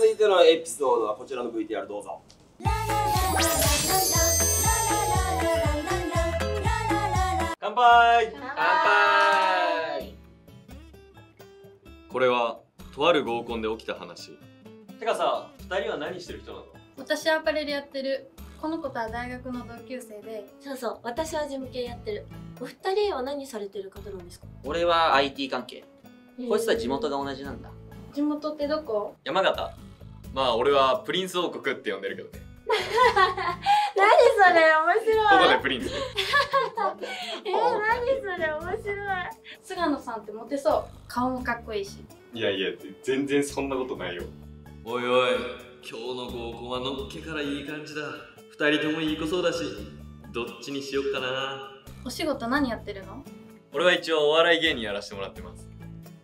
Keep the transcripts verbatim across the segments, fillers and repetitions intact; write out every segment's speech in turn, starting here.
続いてのエピソードはこちらの ブイティーアール どうぞ。乾杯。 乾杯。 これはとある合コンで起きた話。 てかさ、ふたりは何してる人なの？ 私はアパレルやってる。この子とは大学の同級生で。 そうそう、私は事務系やってる。お二人は何されてる方なんですか？ 俺は アイティー 関係。こいつは地元が同じなんだ。 地元ってどこ？ 山形。まあ俺はプリンス王国って呼んでるけどね。 何それ面白い。 ここでプリンス。 えー、何それ面白い。 菅野さんってモテそう。顔もかっこいいし。 いやいや、全然そんなことないよ。おいおい、今日の合コンはのっけからいい感じだ。二人ともいい子そうだし、どっちにしよっかな。 お仕事何やってるの？ 俺は一応お笑い芸人やらせてもらってます。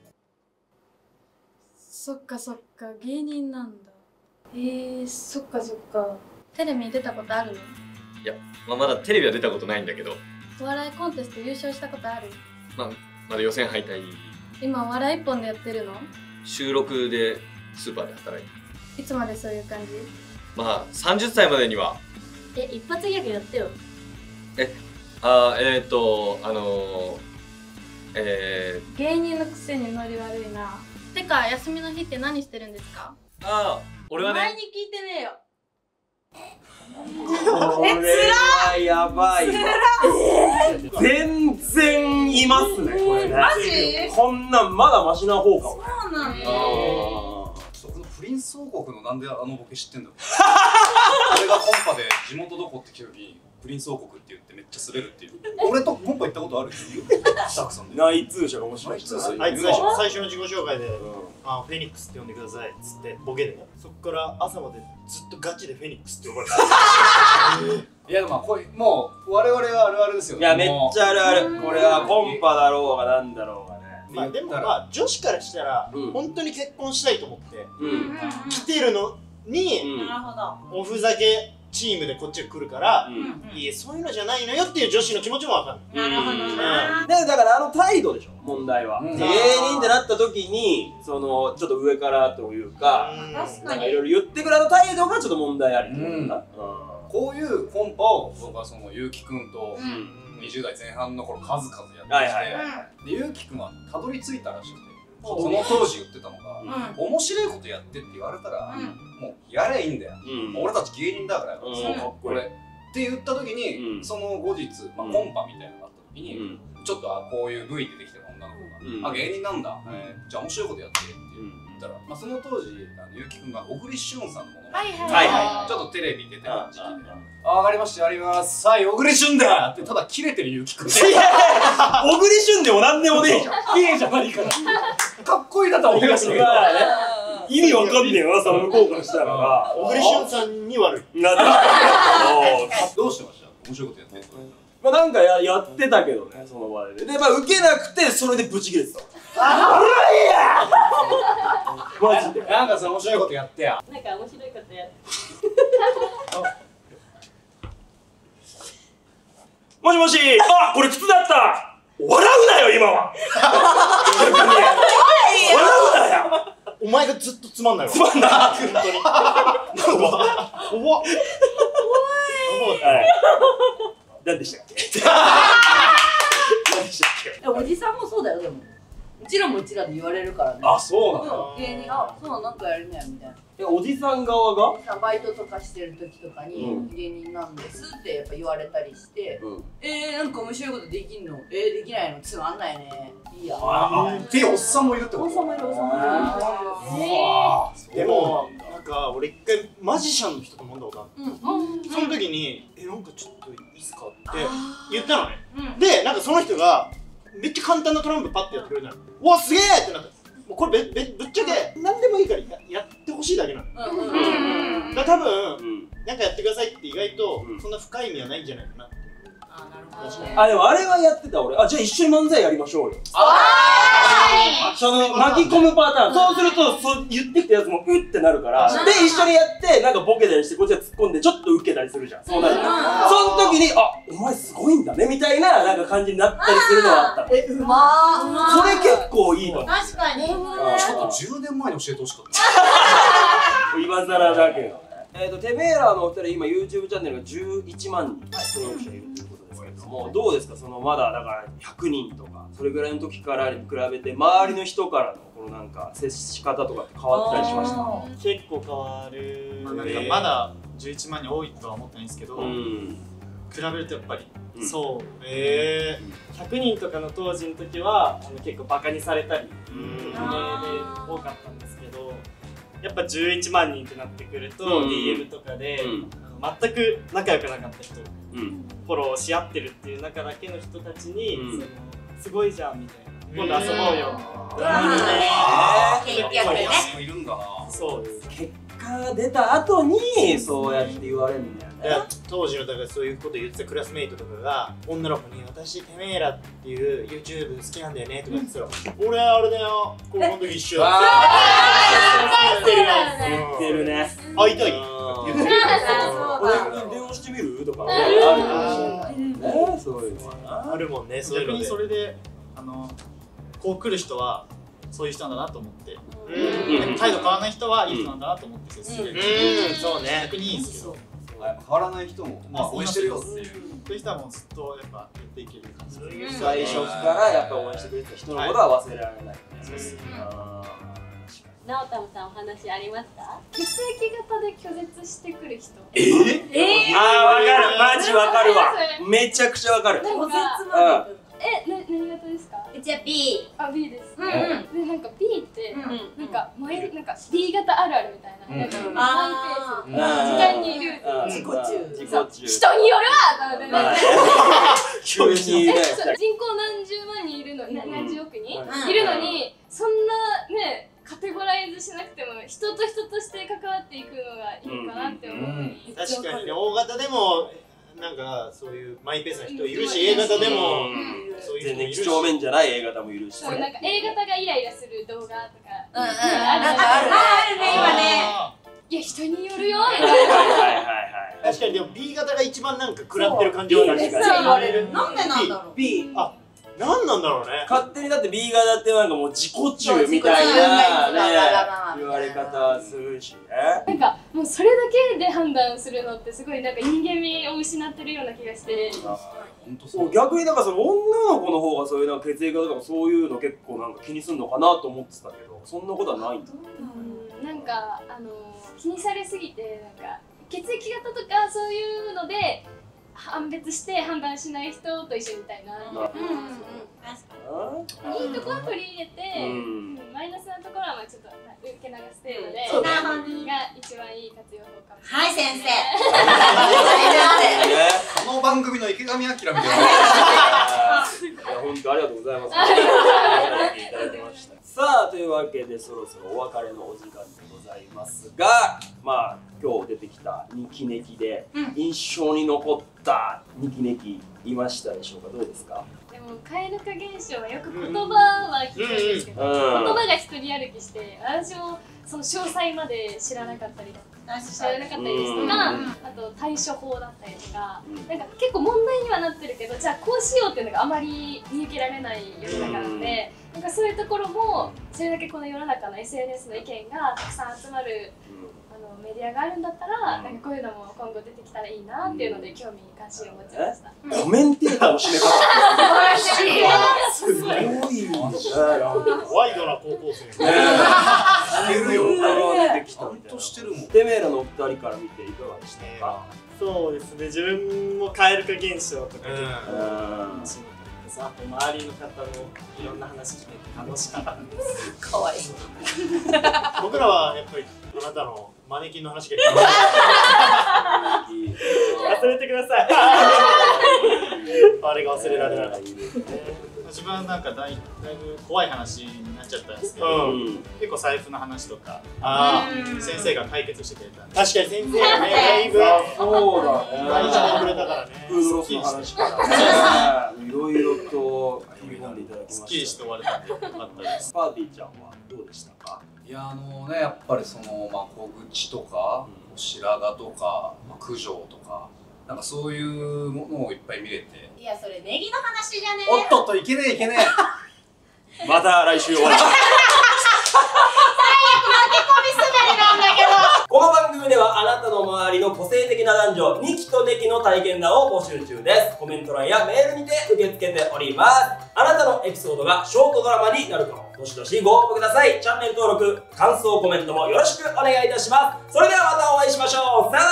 そっかそっか、芸人なんだ。えー、そっかそっか。テレビに出たことあるの？ いや、まあ、まだテレビは出たことないんだけど、 お笑いコンテスト優勝したことある？ まあ、まだ予選敗退。 今お笑い一本でやってるの？ 収録でスーパーで働いて。 いつまでそういう感じ？ まあさんじゅっさいまでには。 え、一発ギャグやってよ。 え、あー、えーっと、あのー、えー、芸人のくせにノリ悪いな。てか、休みの日って何してるんですか？ ー、あー、俺はね。 前に聞いてねえよ。 これはやばいわ。全然いますね、これね。 マジ？ こんなんまだマシな方かも。 そうなんだ。 プリンス王国のなんであのボケ知ってんだろう。俺がコンパで地元どこって聞くときにプリンス王国って言ってめっちゃ滑るっていう。俺とコンパ行ったことある？スタッフさんで。 内通者が面白い人。 あいつ最初最初の自己紹介で、あフェニックスって呼んでくださいっつってボケで、そっから朝までずっとガチでフェニックスって呼ばれてた。 いやまあこれもう我々はあるあるですよ。 いやめっちゃあるある。これはコンパだろうがなんだろうがね。 まあでもまあ女子からしたら本当に結婚したいと思って来てるのに、 なるほど。 おふざけチームでこっちが来るから、いやそういうのじゃないのよっていう女子の気持ちもわかる。 なるほどな。 でだからあの態度でしょ問題は。芸人ってなった時にそのちょっと上からというか、 確かにいろいろ言ってくるあの態度がちょっと問題あり。 こういうコンパを僕はそのゆうきくんとにじゅう代前半の頃数々やってきて、でゆうきくんはたどり着いたらしくて、その当時言ってたのが面白いことやってって言われたらもうやればいいんだよ、俺たち芸人だからよこれって言った時に、その後日コンパみたいなのがあった時にちょっとあこういう ブイ でできてる女の子が「あ芸人なんだ、じゃあ面白いことやって」って言ったら、まあその当時ゆうきくんが小栗旬さんのものまねちょっとテレビ出てた時期で「あ分かりましたやりますはい小栗旬だ!」ってただキレてるゆうきくんで小栗旬でもなんでもねえじゃん。 いいじゃないからかっこいいなとは思いましたけど意味わかんねえよな、その向こうからしたら。 小栗旬さんに悪い。 なんだどうしてました面白いことやって。 まあなんかややってたけどね、その場で。で、まあ受けなくて、それでブチ切れてた。あーいやマジで。 なんかさ、面白いことやってや。 なんか面白いことやって。 もしもし、あ、これ靴だった。笑うなよ、今は。笑うなよ。 お前がずっとつまんないわ。 つまんない。本当に。 怖っ。怖っ。 何でしたっけ？何でしたっけ？ おじさんもそうだよ、でも。うちらもうちらで言われるからね。 あ、そうなの？ 芸人、あ、そうなんかやるねみたいな。 え、おじさん側が？ バイトとかしてる時とかに芸人なんですってやっぱ言われたりして、えー、なんか面白いことできんの？えー、できないの？つまんないね。いいや。 あっていうおっさんもいるってこと？ おっさんもいる、おっさんもいる。 でも、なんか俺一回マジシャンの人と飲んだことある。その時に、え、なんかちょっといいっすかって言ったのね。で、なんかその人がめっちゃ簡単なトランプパッてやってくれたの。うわ、すげーってなった。もうこれべべぶっちゃけ何でもいいから や, やってほしいだけなの。だから多分、なんかやってくださいって意外とそんな深い意味はないんじゃないかなって。 あ、なるほど。 あ、でもあれはやってた俺。あ、じゃあ一緒に漫才やりましょうよ。ああその巻き込むパターン。そうするとそう言ってきたやつもうってなるから、で一緒にやってなんかボケたりしてこっちが突っ込んでちょっと受けたりするじゃん。そうなる。その時にあ、お前すごいんだねみたいななんか感じになったりするのはあった。 え、うまー。それ結構いいの。 確かに。ちょっとじゅうねんまえに教えてほしかった。 今更だけど。えっと、テメーラーのお二人、今 YouTube チャンネルがじゅういちまんにん登録者いるということですけれども、どうですか、そのまだだからひゃくにんとか、それぐらいの時から比べて、周りの人からのこのなんか接し方とかって変わったりしましたか？ 結構変わる。なんかまだじゅういちまんにん多いとは思ってないんですけど、比べるとやっぱり。そう。ええ。ひゃくにんとかの当時の時はあの結構バカにされたりで多かったんですけど、やっぱじゅういちまんにんってなってくると ディーエム とかで全く仲良くなかった人、フォローし合ってるっていう中だけの人たちにすごいじゃんみたいな、今度遊ぼうよ。 結構いるんだな。 そうです。 結果出た後にそうやって言われるんだよね。 当時のだからそういうこと言ってたクラスメイトとかが女の子に「私テメーラっていう YouTube 好きなんだよね」とか言ってたら「俺あれだよ高校の時一緒だ」 言ってるね。 会いたい？ 俺電話してみるとかあるかもしれないね。そういうのはなあるもんね。 逆にそれであのこう来る人はそういう人なんだなと思って、態度変わらない人はいい人なんだなと思って接する。 そうね。 逆にいいんですけど。 変わらない人もまあ応援してるよっていう。 そういう人はもうずっとやっぱやっていける感じ。 最初からやっぱ応援してくれた人のことは忘れられない。そうです。 なおたむさんお話ありますか？ 血液型で拒絶してくる人。 ええ？ああわかる。マジわかるわ。めちゃくちゃわかる。 拒絶まで。え、な、何型ですか？ うちは B。 あ、B です。で、なんか B って、なんか前、なんか D 型あるあるみたいな。なんかマイペース。時間にいる。 自己中。 自己中。 人によるわ。 急にね。 人口何十万人いるのに、何十億人いるのに、そんなね。カテゴライズしなくても人と人として関わっていくのがいいかなって思う。 確かにね、大型でもなんかそういうマイペースな人いるし、A 型でも全然几帳面じゃない A 型もいるし。 そう、なんか A 型がイライラする動画とかあるあるね今ね。 いや人によるよ。 確かにでも B 型が一番なんか食らってる感じは確かに言われる。なんでなんだろう。 B。あ、 なんなんだろうね。 勝手にだって B 型ってなんかもう自己中みたいなね言われ方するしね。 なんかもうそれだけで判断するのってすごいなんか人間味を失ってるような気がして。 逆になんかその女の子の方がそういうなんか血液型とかそういうの結構なんか気にするのかなと思ってたけど、そんなことはないんだ。 なんかあの気にされすぎてなんか血液型とかそういうので判別して判断しない人と一緒みたいな。いいところは取り入れて、マイナスなところはちょっと受け流す程度でが一番いい活用法かもしれない。 はい先生。 この番組の池上彰みたいな。 本当ありがとうございます。いただきました。さあというわけでそろそろお別れのお時間でございますが、まあ今日出てきたニキネキで印象に残ったニキネキいましたでしょうか。どうですか？ でも蛙化現象はよく言葉は聞くんですけど、言葉が一人歩きして私もその詳細まで知らなかったり知らなかったりですとか、あと対処法だったりとか、なんか結構問題にはなってるけど、じゃあこうしようっていうのがあまり見受けられない世の中なので、なんかそういうところもそれだけこの世の中の エスエヌエス の意見がたくさん集まるあのメディアがあるんだったら、なんかこういうのも今後出てきたらいいなっていうので興味関心を持ちました。 コメンテーターの締め方すごいワイドな高校生出てきたみたいな。テメーラのお二人から見ていかがでしたか？ そうですね、自分も蛙化現象とか結構楽しみです。あと周りの方のいろんな話聞いて楽しかったです。 かわいい。 僕らはやっぱりあなたのマネキンの話が忘れてください。あれが忘れられない。 自分はなんかだいだいぶ怖い話になっちゃったんですけど、結構財布の話とか先生が解決してくれたんで。 確かに先生がね、だいぶそうだね、 大事してくれたからね。 フードロスの話からいろいろと踏み込んでいただきました。 すっきりして終われたんでよかったです。 パーティーちゃんはどうでしたか？ いや、あのね、やっぱりそのまあ小口とか白髪とか九条とかなんかそういうものをいっぱい見れて。 いや、それネギの話じゃねえ。 おっとっと、いけねえいけねえ。 また来週お会いしましょう。 最悪巻き込みすべりなんだけど。 この番的な男女ニキとネキの体験談を募集中です。コメント欄やメールにて受け付けております。あなたのエピソードがショートドラマになるかも。どしどしご応募ください。チャンネル登録、感想コメントもよろしくお願いいたします。それではまたお会いしましょう。さよなら。